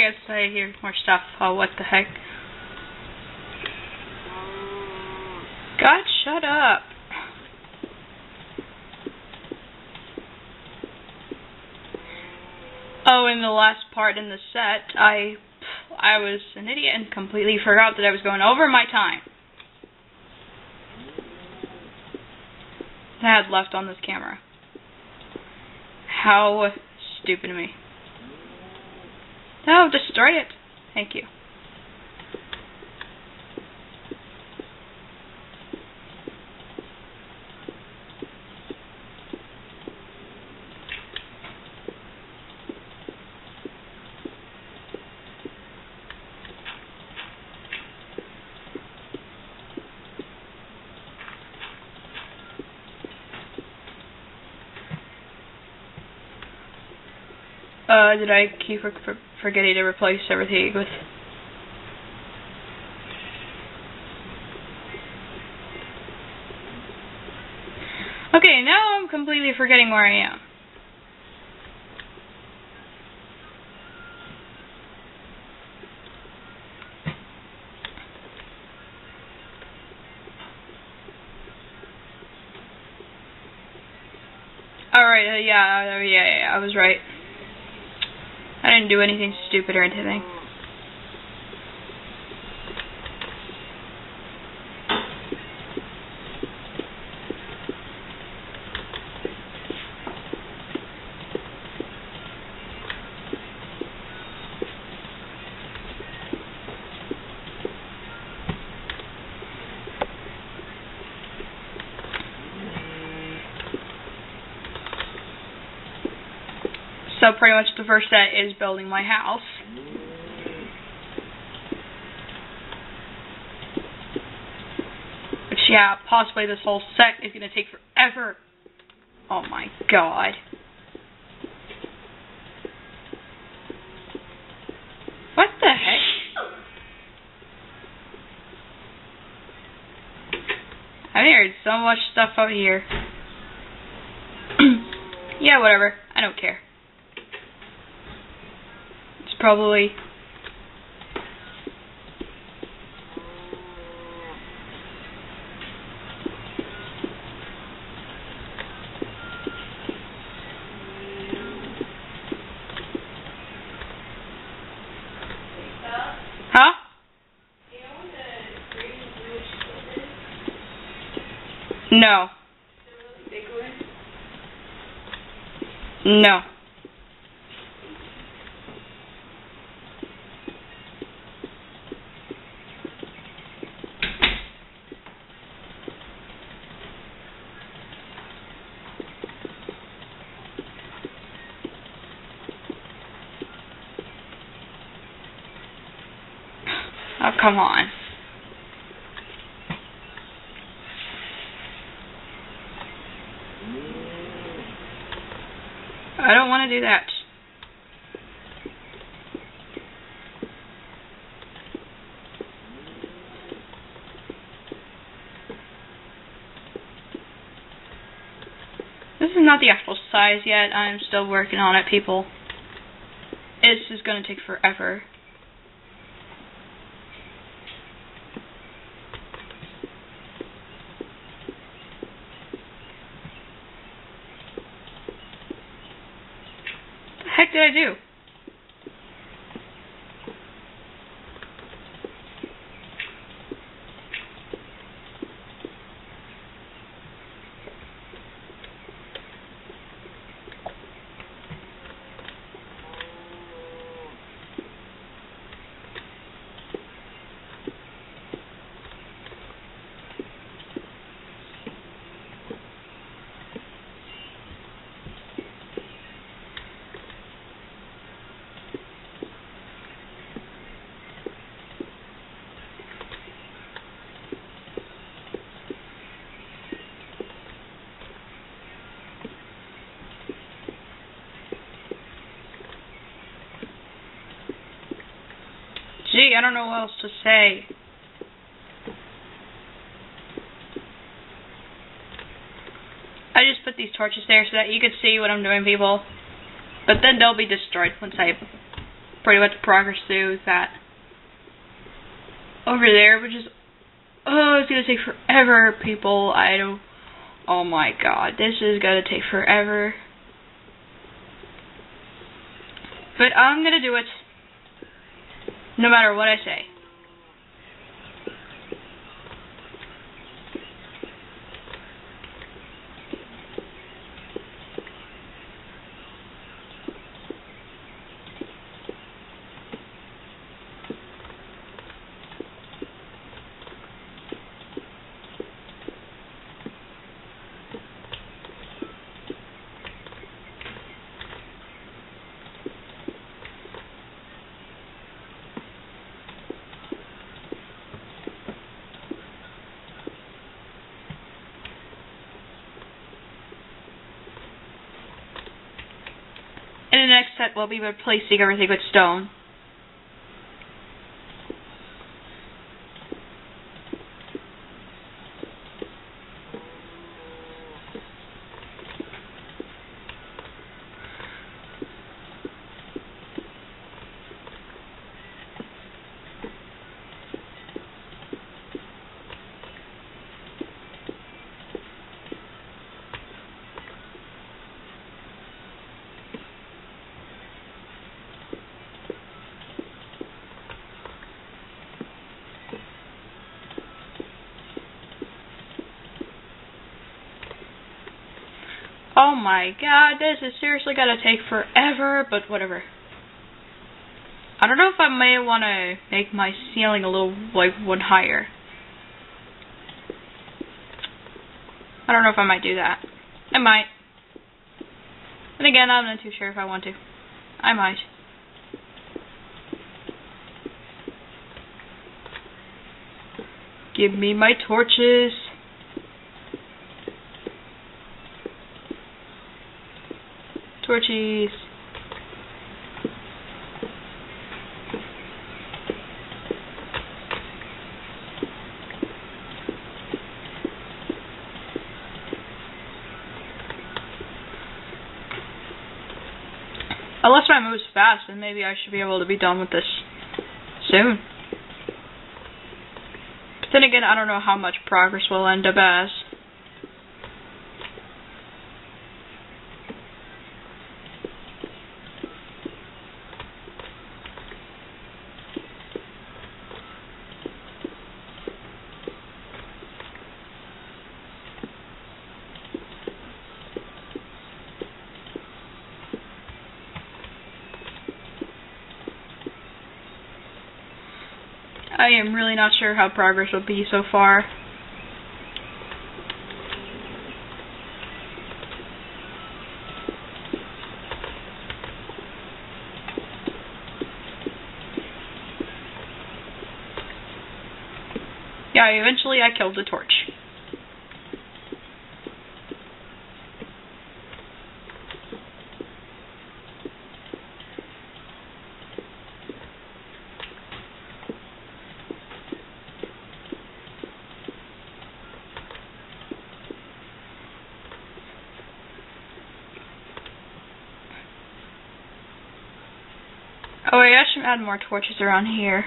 Yes, I hear more stuff. Oh, what the heck? God, shut up. Oh, in the last part in the set, I was an idiot and completely forgot that I was going over my time. I had left on this camera. How stupid of me. No, destroy it. Thank you. Did I keep forgetting to replace everything with... Okay, now I'm completely forgetting where I am. Alright, yeah, I was right. I didn't do anything stupid or anything. So pretty much the first set is building my house. Which, yeah, possibly this whole set is going to take forever. Oh my god. What the heck? I've heard so much stuff out here. Yeah, whatever. I don't care. Probably. Huh? No. No. Oh, come on. I don't want to do that. This is not the actual size yet. I'm still working on it, people. It's just going to take forever. What the heck did I do? Gee, I don't know what else to say. I just put these torches there so that you can see what I'm doing, people. But then they'll be destroyed once I pretty much progress through that over there, which is, oh, it's gonna take forever, people. I don't, oh my god, this is gonna take forever. But I'm gonna do it, no matter what I say. In the next set, we'll be replacing everything with stone. Oh my god, this is seriously gonna take forever, but whatever. I don't know if I may want to make my ceiling a little, like, one higher. I don't know if I might do that. I might. And again, I'm not too sure if I want to. I might. Give me my torches. Torches. Unless my move's fast, then maybe I should be able to be done with this soon. But then again, I don't know how much progress we'll end up as. I am really not sure how progress will be so far. Yeah, eventually I killed the torch. Oh wait, I should add more torches around here.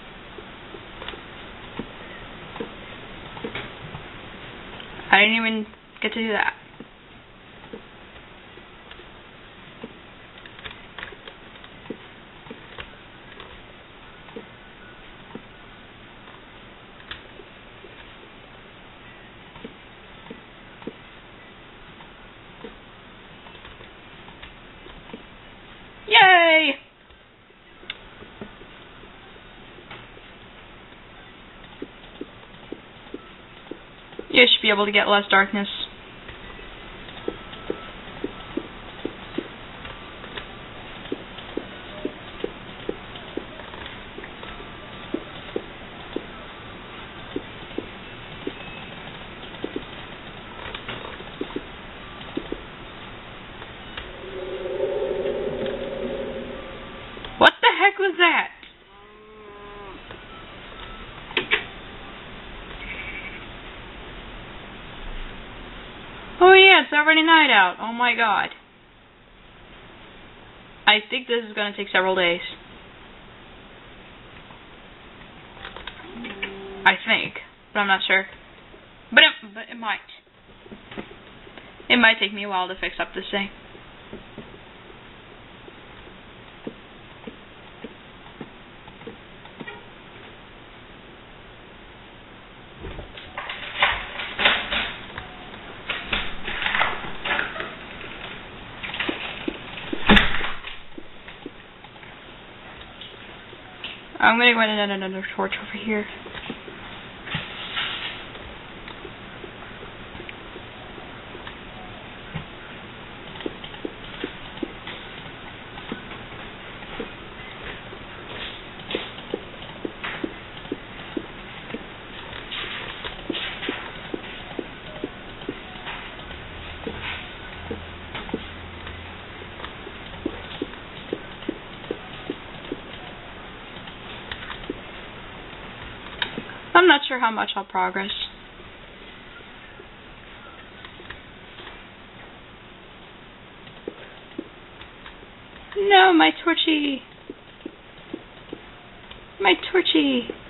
I didn't even get to do that. Yay! You should be able to get less darkness. What the heck was that? Oh yeah, it's already night out. Oh my god. I think this is gonna take several days. I think, but I'm not sure. But it might. It might take me a while to fix up this thing. I'm gonna go ahead and add another torch over here. I'm not sure how much I'll progress. No, my torchy! My torchy!